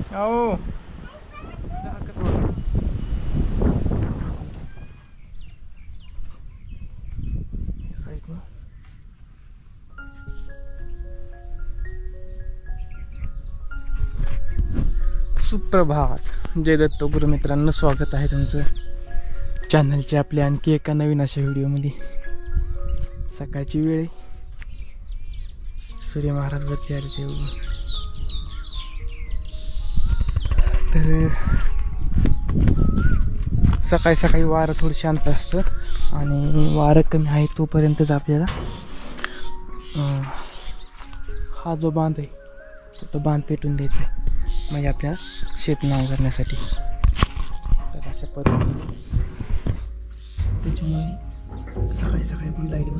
अहो सुप्रभात, जय दत्त गुरुमित्रांनो, स्वागत आहे तुमचं चॅनलचे आपल्या आणखी एका नवीन अशा व्हिडिओमध्ये. सकाळची वेळ आहे, सूर्य महाराज वरती आले ते तर सकाळी सकाळी वारं थोडं शांत असतं आणि वारं कमी आहे तोपर्यंतच आपल्याला हा जो बांध आहे तो बांध पेटून द्यायचा आहे, म्हणजे आपल्याला शेत नांगरण्यासाठी. तर अशा पद्धतीने त्याच्यामुळे सकाळी सकाळी पण लाईट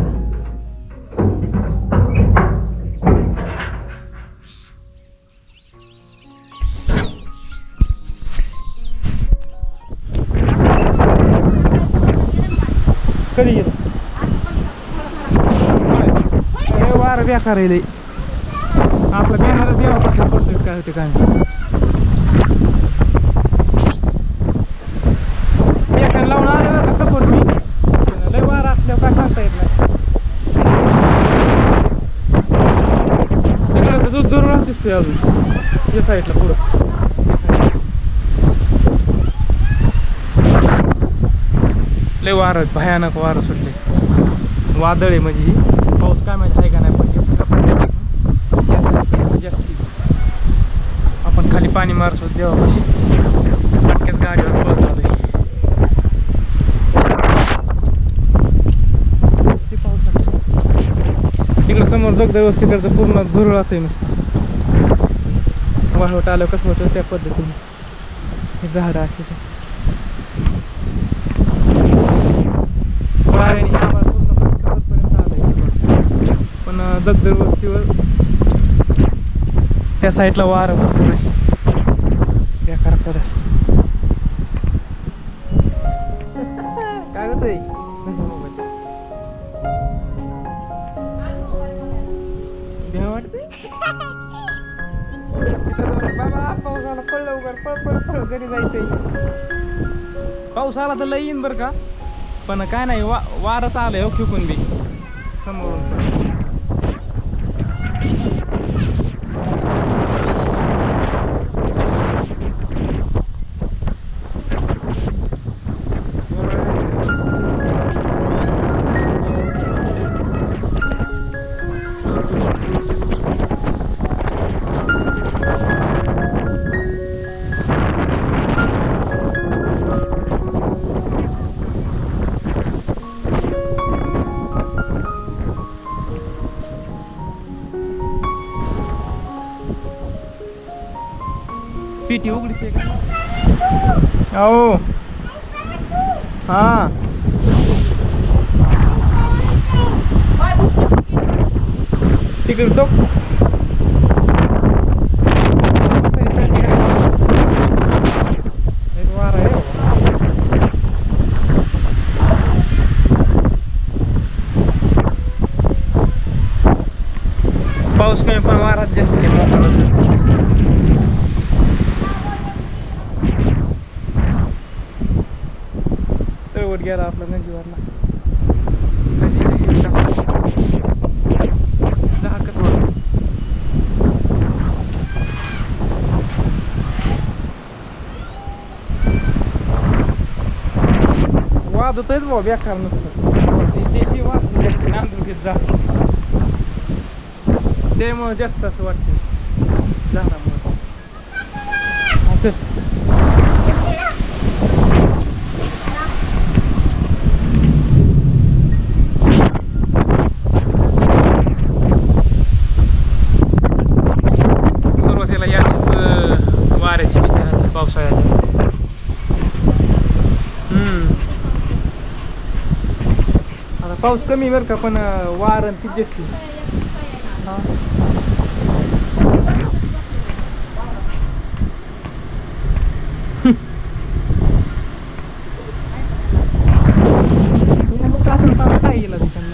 कधी गेलं वारं बेकार आहे. आपलं कॅमेरा देवा कसं पडतोय काय होते काय एखाद लावून आलं का सपोर्ट मी लय वारा असल्यावर काय सांगता येत नाही. तिकडं तर दूध दूर दिसतोय अजून या साईडला पुढं लय वारं भयानक वारं सुटले. वादळ आहे म्हणजे पाऊस काय माहिती आहे का नाही, पण जास्ती आपण खाली पाणी मारतो देवापाशी पटक्याच गाडीवर पळत आलोय. ते पाऊस तिकडं समोर जगद व्यवस्थित पूर्ण धुरळाच आहे नुसतं. वाळवट आलं कसं होतं त्या पद्धतीने हे झाडं असे वाऱ्याने आम्हाला पूर्ण आलंय. पण जगद वस्तीवर त्या साईडला वारं भरपूर आहे बेकार पडत. काय होतंय भ्या वाटते बाबा. पाऊस आला पळ लवकर पळ पळ पळ घरी जायचंय. पाऊस आला तर लई येईन बरं का, पण काय नाही वारंच आलंय हो खिकून बी समोरून. पेटी उघडीच आहे का? हो हां तिकडे तो वार आहे. पाऊस कमी पण वारात जास्त तळवट गेला आपला नदीवरला. वाजतच भाऊ बेकार नसतं ते वाजते नांदून घेत जा त्यामुळे जास्त असं वाटतं झाडामुळे. सुरुवातीला याच वाऱ्याची भीती राहते पावसाळ्याच्या. आता पाऊस कमी बरं का, पण वारं ती जास्ती. काय गेला तिकडनं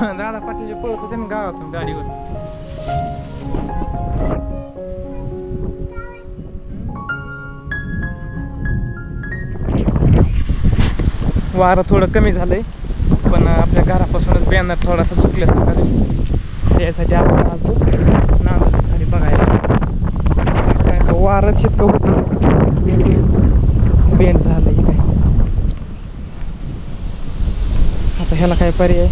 दादा पाटील पळत होते ना गावातून गाडीवर. वारं थोडं कमी झालंय पण आपल्या घरापासूनच बॅनर थोडासा चुकल्यासारखा दिसतो. त्यासाठी आपण आलो नांदूर खाली बघायला. काय का वारंच इतकं होतं बेंड झालंय काय. आता ह्याला काय पर्याय.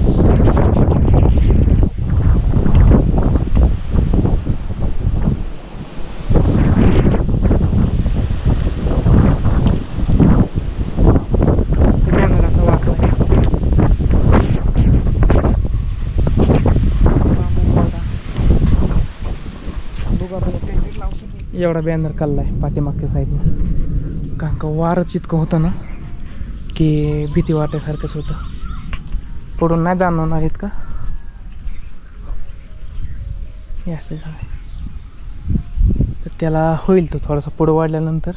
एवढा बॅनर काढलाय पाठीमागच्या साईडनं. कारण का वारच इतकं होतं ना की भीती वाटायसारखंच होतं. पुढून नाही जाणवणार इतका. हे असं झालं तर त्याला होईल तो थोडासा पुढं वाढल्यानंतर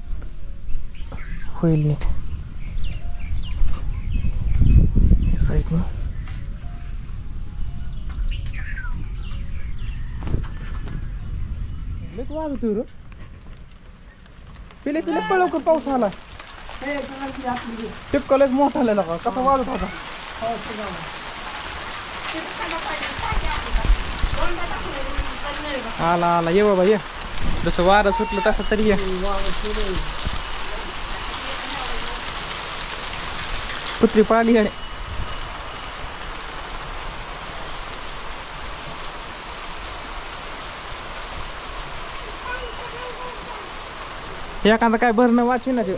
होईल नीट. साईडनं वाजतोय रे. पिले पिले पळव का पाऊस आला. टिपकलेच मोठा आलेला का कसा वाजत होता. आला आला ये बाबा ये. जसं वारं सुटलं तसं तरी ये. कुत्री पाणी गाडी. एखादा काय भरणं वाचे ना ते.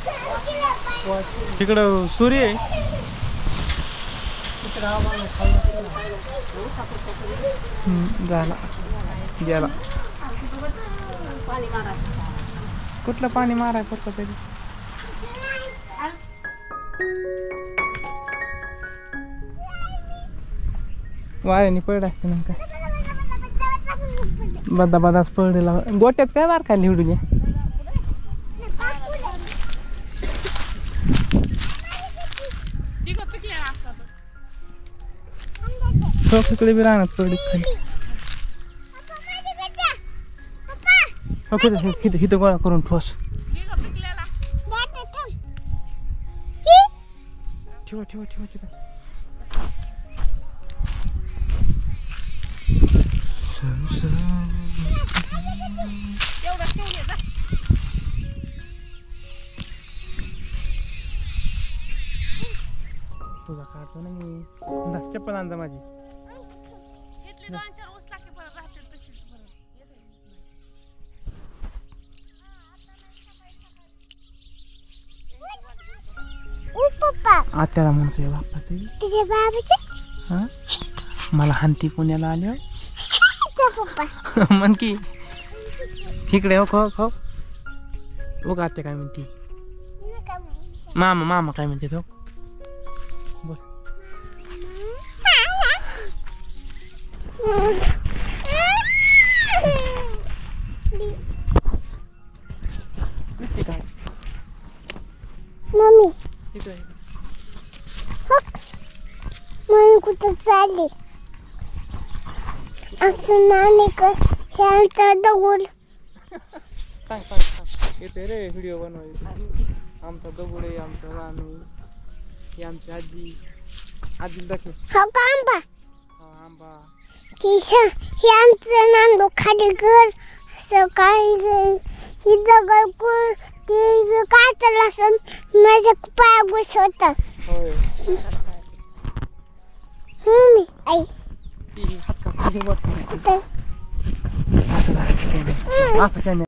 तिकडं सूर्य आहे. झाला गेला. कुठलं पाणी माराय पडतं तरी. वाऱ्याने पडलं असते ना काय. बदा बदाच पडलेला. गोट्यात काय मार खायला निवडून. तिकडे बी राहणार पडली खाली. हिथं गोळा करून ठोस. ठेवा ठेवा ठेवा ठेवा. तुझा काढतो ना मी. चप्पल आणजा माझी. आत्याला म्हणतोय बाप्पाचं. मला हानती पुण्याला आल्यावर म्हण की इकडे हो खो खो. बघ आत्या काय म्हणते. मामा मामा काय म्हणते तो. बोल. मम्मी मम्मी कुठं चालली. असं नानीकडे दगड. सांग सांग सांग. येते रे व्हिडिओ बनवायचा. आमचा दगड आहे आमचा रानू. ही आमची आजी. आजी दाखव. हा का आंबा. हा आंबा. हे आमचं नांदू खाली घर. सकाळी ही दगड कुर ते काढलं असं माझ्या पाया घुसवतात. होय. आई हात का खाली वर. असं काय